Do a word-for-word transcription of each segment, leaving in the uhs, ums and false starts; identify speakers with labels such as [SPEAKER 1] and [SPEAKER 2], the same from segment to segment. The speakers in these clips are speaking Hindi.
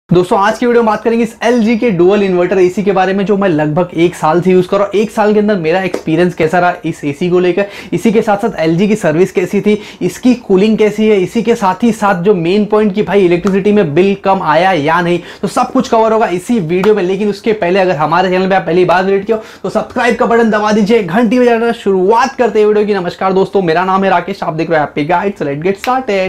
[SPEAKER 1] दोस्तों आज की वीडियो में बात करेंगे इस एल जी के डुअल इन्वर्टर एसी के बारे में जो मैं लगभग एक साल से यूज कर रहा हूँ। एक साल के अंदर मेरा एक्सपीरियंस कैसा रहा इस एसी को लेकर, इसी के साथ साथ एल जी की सर्विस कैसी थी, इसकी कूलिंग कैसी है, इसी के साथ ही साथ जो मेन पॉइंट कि भाई इलेक्ट्रिसिटी में बिल कम आया या नहीं, तो सब कुछ कवर होगा इसी वीडियो में। लेकिन उसके पहले अगर हमारे चैनल पर आप पहली बार विजिट किया तो सब्सक्राइब का बटन दबा दीजिए, घंटी बजाकर शुरुआत करते हैं वीडियो की। नमस्कार दोस्तों, मेरा नाम है राकेश, आप देख रहे हैं happy guide. So let's get started.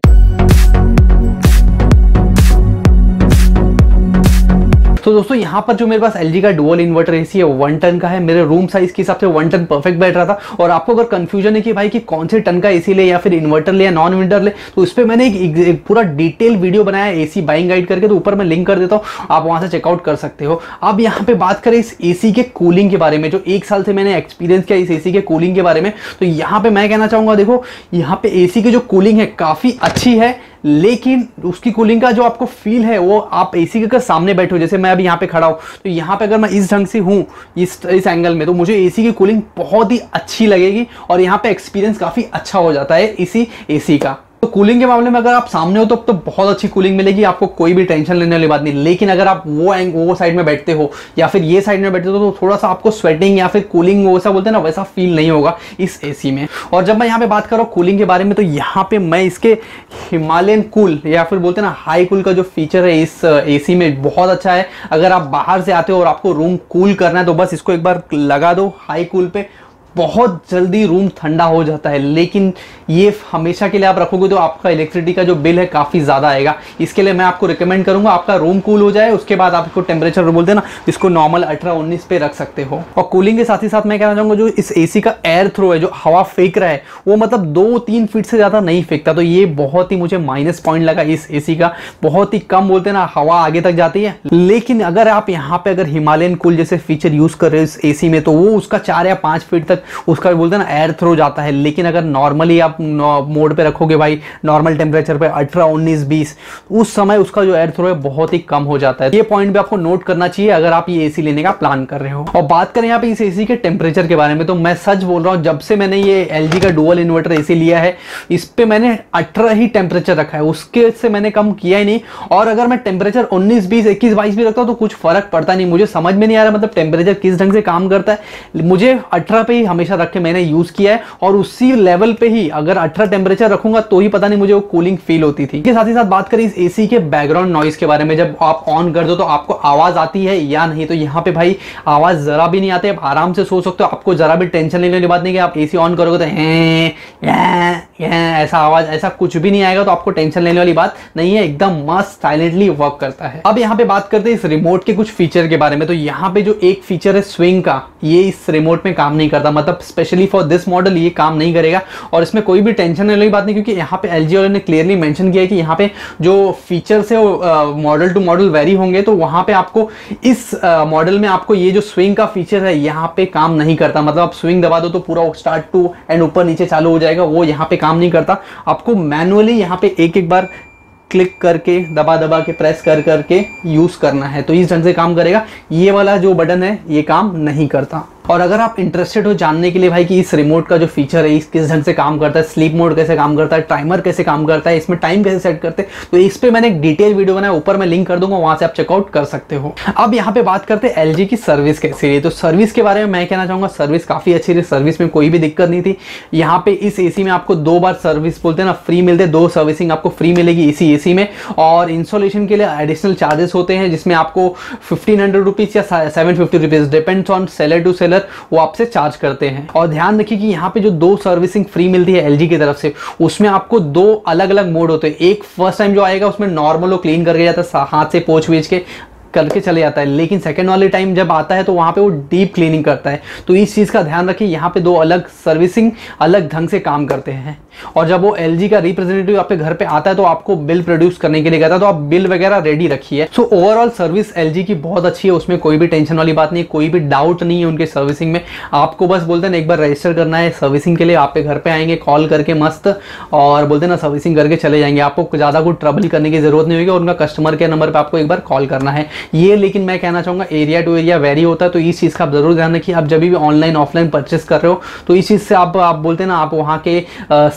[SPEAKER 1] तो दोस्तों यहाँ पर जो मेरे पास एल जी का डुअल इन्वर्टर एसी है वन टन का है। मेरे रूम साइज के हिसाब से वन टन परफेक्ट बैठ रहा था। और आपको अगर कंफ्यूजन है कि भाई कि कौन से टन का एसी ले या फिर इन्वर्टर ले या नॉन इन्वर्टर ले, तो इस पर मैंने एक, एक पूरा डिटेल वीडियो बनाया है एसी बाइंग गाइड करके, तो ऊपर मैं लिंक कर देता हूँ, आप वहां से चेकआउट कर सकते हो। अब यहाँ पे बात करें इस एसी के कूलिंग के बारे में, जो एक साल से मैंने एक्सपीरियंस किया इस एसी के कूलिंग के बारे में, तो यहाँ पे मैं कहना चाहूंगा, देखो यहाँ पे एसी की जो कूलिंग है काफी अच्छी है, लेकिन उसकी कूलिंग का जो आपको फील है वो आप एसी के सामने बैठे हो, जैसे मैं अभी यहाँ पे खड़ा हूं, तो यहाँ पे अगर मैं इस ढंग से हूं इस इस एंगल में, तो मुझे एसी की कूलिंग बहुत ही अच्छी लगेगी और यहाँ पे एक्सपीरियंस काफी अच्छा हो जाता है इसी एसी का। तो कूलिंग के मामले में अगर आप सामने हो तो, तो बहुत अच्छी कूलिंग मिलेगी, आपको कोई भी टेंशन लेने वाली बात नहीं। लेकिन अगर आप वो एंग वो साइड में बैठते हो या फिर ये साइड में बैठते हो तो थोड़ा सा आपको स्वेटिंग या फिर कूलिंग वैसा बोलते हैं ना, वैसा फील नहीं होगा इस एसी में। और जब मैं यहाँ पे बात कर रहा हूँ कूलिंग के बारे में, तो यहाँ पे मैं इसके हिमालयन कूल या फिर बोलते हैं ना हाई कूल का जो फीचर है इस एसी में बहुत अच्छा है। अगर आप बाहर से आते हो और आपको रूम कूल करना है तो बस इसको एक बार लगा दो हाई कूल पे, बहुत जल्दी रूम ठंडा हो जाता है। लेकिन ये हमेशा के लिए आप रखोगे तो आपका इलेक्ट्रिसिटी का जो बिल है काफ़ी ज़्यादा आएगा। इसके लिए मैं आपको रिकमेंड करूंगा आपका रूम कूल हो जाए, उसके बाद आप इसको टेम्परेचर बोलते हैं ना, इसको नॉर्मल अठारह उन्नीस पे रख सकते हो। और कूलिंग के साथ ही साथ मैं कहना चाहूँगा जो इस एसी का एयर थ्रो है, जो हवा फेंक रहा है, वो मतलब दो तीन फीट से ज़्यादा नहीं फेंकता, तो ये बहुत ही मुझे माइनस पॉइंट लगा इस एसी का। बहुत ही कम बोलते हैं ना हवा आगे तक जाती है। लेकिन अगर आप यहाँ पे अगर हिमालयन कूल जैसे फीचर यूज़ कर रहे हो इस एसी में, तो वो उसका चार या पाँच फीट तक उसका बोलते हैं ना एयर थ्रो जाता है। लेकिन अगर नॉर्मली आप मोड पे रखोगे भाई, नॉर्मल टेम्परेचर पे अठारह उन्नीस बीस, उस समय उसका जो एयर थ्रो है बहुत ही कम हो जाता है। ये पॉइंट भी आपको नोट करना चाहिए अगर आप ये एसी लेने का प्लान कर रहे हो। और बात करें यहाँ पे इस एसी के टेम्परेचर के बारे में, तो मैं सच बोल रहा हूँ, जब से मैंने ये एल जी का डुअल इन्वर्टर एसी लिया है, इस पे मैंने अठारह ही टेम्परेचर रखा है, उसके से मैंने कम किया ही नहीं। और अगर मैं टेम्परेचर उन्नीस बीस इक्कीस बाईस भी रखता हूँ तो कुछ फर्क पड़ता नहीं। मुझे समझ में नहीं आ रहा मतलब टेम्परेचर किस ढंग से काम करता है। मुझे अठारह पे ही हमेशा रख के मैंने यूज किया है, और उसी लेवल पे ही अगर अठारह टेम्परेचर रखूंगा तो ही पता नहीं मुझे वो कूलिंग फील होती थी। के साथ ही साथ बात करें इस एसी के बैकग्राउंड नॉइस के बारे में, जब आप ऑन कर दो तो आपको आवाज आती है या नहीं, तो यहाँ पे भाई आवाज जरा भी नहीं आती। आप आराम से सो सकते हो, आपको जरा भी टेंशन लेने वाली बात नहीं कि आप एसी ऑन करोगे तो हैं, हैं, हैं, ऐसा आवाज ऐसा कुछ भी नहीं आएगा, तो आपको टेंशन लेने वाली बात नहीं है। एकदम मस्त साइलेंटली वर्क करता है। अब यहाँ पे बात करते हैं इस रिमोट के कुछ फीचर के बारे में, तो यहाँ पे जो एक फीचर है स्विंग का, ये इस रिमोट में काम नहीं करता, मतलब स्पेशली फॉर दिस मॉडल ये काम नहीं करेगा। और इसमें कोई भी टेंशन लेने वाली बात नहीं, क्योंकि यहाँ पे एल जी वालों ने क्लियरली मेंशन किया है कि यहाँ पे जो फीचर्स है वो मॉडल टू मॉडल वेरी होंगे। तो वहाँ पे आपको इस मॉडल में आपको ये जो स्विंग का फीचर है यहाँ पे काम नहीं करता, मतलब आप स्विंग दबा दो तो पूरा स्टार्ट टू एंड ऊपर नीचे चालू हो जाएगा, वो यहाँ पे काम नहीं करता। आपको मैनुअली यहाँ पे एक एक बार क्लिक करके दबा दबा के प्रेस कर करके यूज करना है, तो इस ढंग से काम करेगा। ये वाला जो बटन है ये काम नहीं करता। और अगर आप इंटरेस्टेड हो जानने के लिए भाई कि इस रिमोट का जो फीचर है इस किस ढंग से काम करता है, स्लीप मोड कैसे काम करता है, टाइमर कैसे काम करता है, इसमें टाइम कैसे सेट करते हैं, तो इस पे मैंने एक डिटेल वीडियो बनाया, ऊपर मैं लिंक कर दूंगा, वहां से आप चेकआउट कर सकते हो। अब यहाँ पे बात करते हैं एलजी की सर्विस कैसी है। तो सर्विस के बारे में मैं कहना चाहूंगा सर्विस काफी अच्छी रही, सर्विस में कोई भी दिक्कत नहीं थी। यहाँ पे इस एसी में आपको दो बार सर्विस बोलते हैं ना फ्री मिलते, दो सर्विसिंग आपको फ्री मिलेगी इसी एसी में। और इंस्टॉलेशन के लिए एडिशनल चार्जेस होते हैं, जिसमें आपको फिफ्टीन हंड्रेड रुपीज या seven fifty rupees depends on seller to seller, वो आपसे चार्ज करते हैं। और ध्यान रखिए कि यहाँ पे जो दो सर्विसिंग फ्री मिलती है एलजी की तरफ से, उसमें आपको दो अलग अलग मोड होते हैं। एक फर्स्ट टाइम जो आएगा उसमें नॉर्मल वो क्लीन करके जाता है, हाथ से पोंछ वेच के करके चले जाता है। लेकिन सेकंड वाले टाइम जब आता है तो वहां पे वो डीप क्लीनिंग करता है। तो इस चीज का ध्यान रखिए, यहाँ पे दो अलग सर्विसिंग अलग ढंग से काम करते हैं। और जब वो एलजी का रिप्रेजेंटेटिव आपके घर पे आता है तो आपको बिल प्रोड्यूस करने के लिए कहता है, तो आप बिल वगैरह रेडी रखिए। सो ओवरऑल सर्विस एलजी की बहुत अच्छी है, उसमें कोई भी टेंशन वाली बात नहीं, कोई भी डाउट नहीं है उनके सर्विसिंग में। आपको बस बोलते हैं एक बार रजिस्टर करना है सर्विसिंग के लिए, आपके घर पे आएंगे कॉल करके मस्त, और बोलते ना सर्विसिंग करके चले जाएंगे। आपको ज्यादा कुछ ट्रबल करने की जरूरत नहीं होगी, और उनका कस्टमर केयर नंबर पर आपको एक बार कॉल करना है ये। लेकिन मैं कहना चाहूंगा एरिया टू एरिया वेरी होता है, तो इस चीज का आप जरूर ध्यान रखिए। आप जब भी ऑनलाइन ऑफलाइन परचेस कर रहे हो तो इस चीज से आप आप बोलते हैं ना, आप वहाँ के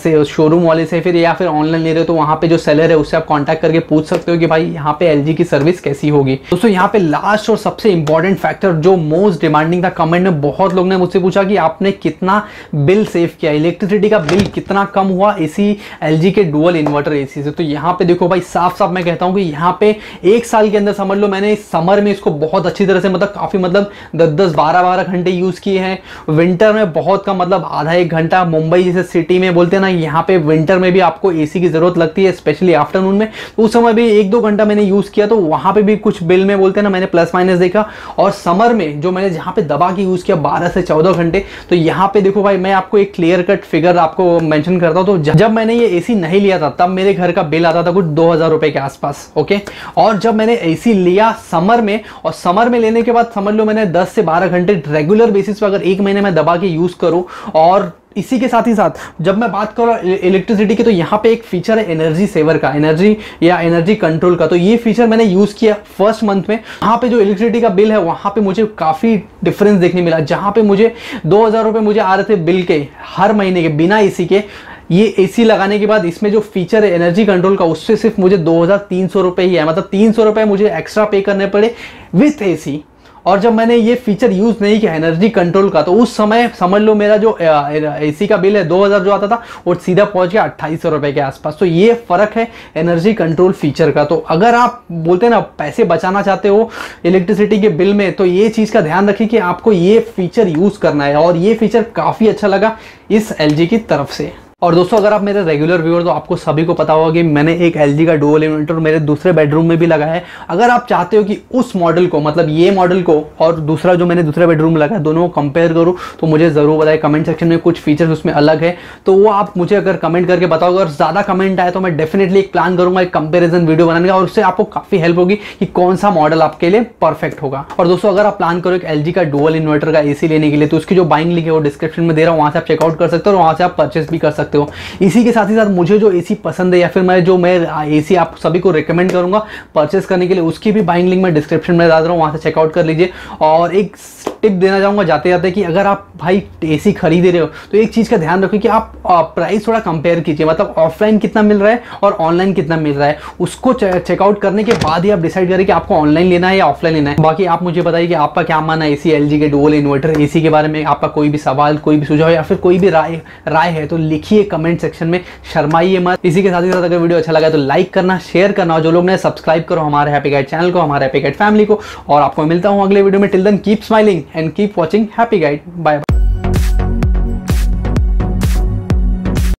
[SPEAKER 1] से शोरूम वाले से फिर या फिर ऑनलाइन ले रहे हो तो वहाँ पे जो सेलर है उससे आप कॉन्टैक्ट करके पूछ सकते हो कि भाई यहाँ पे एलजी की सर्विस कैसी होगी। दोस्तों यहाँ पे लास्ट और सबसे इंपॉर्टेंट फैक्टर जो मोस्ट डिमांडिंग था, कमेंट में बहुत लोग ने मुझसे पूछा कि आपने कितना बिल सेव किया, इलेक्ट्रिसिटी का बिल कितना कम हुआ एसी एलजी के डुअल इन्वर्टर एसी से। तो यहाँ पे देखो भाई साफ साफ मैं कहता हूँ कि यहाँ पे एक साल के अंदर समझ लो मैंने समर में इसको बहुत अच्छी तरह से मतलब काफी मतलब दस दस बारह बारह घंटे यूज किए हैं, विंटर में बहुत कम मतलब आधा एक घंटा। मुंबई जैसे सिटी में बोलते हैं ना, यहाँ पे विंटर में भी आपको एसी की जरूरत लगती है स्पेशली आफ्टरनून में, तो उस समय भी एक दो घंटा मैंने यूज किया तो वहां पे भी कुछ बिल में बोलते हैं ना मैंने प्लस माइनस देखा। और समर में जो मैंने जहां पे दबा के यूज किया बारह से चौदह घंटे, तो यहाँ पे देखो भाई मैं आपको एक क्लियर कट फिगर आपको मेंशन करता हूं। तो जब मैंने ये एसी नहीं लिया था तब मेरे घर का बिल आता था कुछ दो हजार रुपए के आसपास, ओके। और जब मैंने एसी लिया समर में, और समर में लेने के बाद समझ लो मैंने दस से बारह घंटे रेगुलर बेसिस पर अगर एक महीने में दबा के यूज करूं, और इसी के साथ ही साथ जब मैं बात करूं इलेक्ट्रिसिटी की, तो यहाँ पे एक फीचर है एनर्जी सेवर का, एनर्जी या एनर्जी कंट्रोल का। तो ये फीचर मैंने यूज किया फर्स्ट मंथ में। यहाँ पे जो इलेक्ट्रिसिटी का बिल है वहां पे मुझे काफी डिफरेंस देखने मिला। जहां पे मुझे दो हजार रुपए मुझे आ रहे थे बिल के हर महीने के बिना एसी के, ये एसी लगाने के बाद इसमें जो फीचर है एनर्जी कंट्रोल का उससे सिर्फ मुझे दो हजार तीन सौ रुपए ही है, मतलब तीन सौ रुपए मुझे एक्स्ट्रा पे करने पड़े विथ एसी। और जब मैंने ये फीचर यूज नहीं किया एनर्जी कंट्रोल का, तो उस समय समझ लो मेरा जो एसी का बिल है दो हजार जो आता था वो सीधा पहुंच गया अट्ठाईस सौ रुपए के आसपास। तो ये फर्क है एनर्जी कंट्रोल फीचर का। तो अगर आप बोलते हैं ना पैसे बचाना चाहते हो इलेक्ट्रिसिटी के बिल में, तो ये चीज का ध्यान रखिए कि आपको ये फीचर यूज करना है। और ये फीचर काफी अच्छा लगा इस एलजी की तरफ से। और दोस्तों अगर आप मेरे रेगुलर व्यूअर तो आपको सभी को पता होगा कि मैंने एक एलजी का डुअल इन्वर्टर मेरे दूसरे बेडरूम में भी लगाया है। अगर आप चाहते हो कि उस मॉडल को, मतलब ये मॉडल को और दूसरा जो मैंने दूसरे बेडरूम में लगाया, दोनों को कंपेयर करूं, तो मुझे जरूर बताएं कमेंट सेक्शन में। कुछ फीचर्स उसमें अलग है तो वो आप मुझे अगर कमेंट करके बताओगे, और ज्यादा कमेंट आए तो मैं डेफिनेटली एक प्लान करूंगा एक कंपेरिजन वीडियो बनाने का, और उससे आपको काफी हेल्प होगी कि कौन सा मॉडल आपके लिए परफेक्ट होगा। और दोस्तों अगर आप प्लान करो एक एलजी का डुअल इन्वर्टर का एसी लेने के लिए, तो उसकी जो बाइंग लिंक है वो डिस्क्रिप्शन में दे रहा हूँ, वहां से आप चेकआउट कर सकते हो और वहां से आप परचेस भी कर सकते हो। इसी के साथ ही साथ मुझे जो एसी पसंद है या फिर मैं जो मैं एसी आप सभी को रिकमेंड करूंगा परचेस करने के लिए, उसकी भी बाइंग लिंक मैं डिस्क्रिप्शन में डाल रहा हूं, वहां से चेकआउट कर लीजिए। और एक टिप देना चाहूंगा जाते जाते कि अगर आप भाई एसी खरीद रहे हो तो एक चीज का ध्यान रखिए कि आप प्राइस थोड़ा कंपेयर कीजिए, मतलब ऑफलाइन कितना मिल रहा है और ऑनलाइन कितना मिल रहा है, उसको चेकआउट करने के बाद ही आप डिसाइड करें कि आपको ऑनलाइन लेना है या ऑफलाइन लेना है। बाकी आप मुझे बताइए कि आपका क्या मानना है एसी एलजी के डुअल इन्वर्टर एसी के बारे में। आपका कोई भी सवाल, कोई भी सुझाव या फिर कोई भी राय राय है तो लिखिए कमेंट सेक्शन में, शर्माइए मत। इसी के साथ ही साथ अगर वीडियो अच्छा लगा तो लाइक करना, शेयर करना, और जो लोग ने सब्सक्राइब करो हमारे हैप्पी गाइड चैनल को, हमारे हैप्पी गाइड फैमिली को। और आपको मिलता हूं अगले वीडियो में। Till then keep smiling and keep watching happy guide. Bye bye.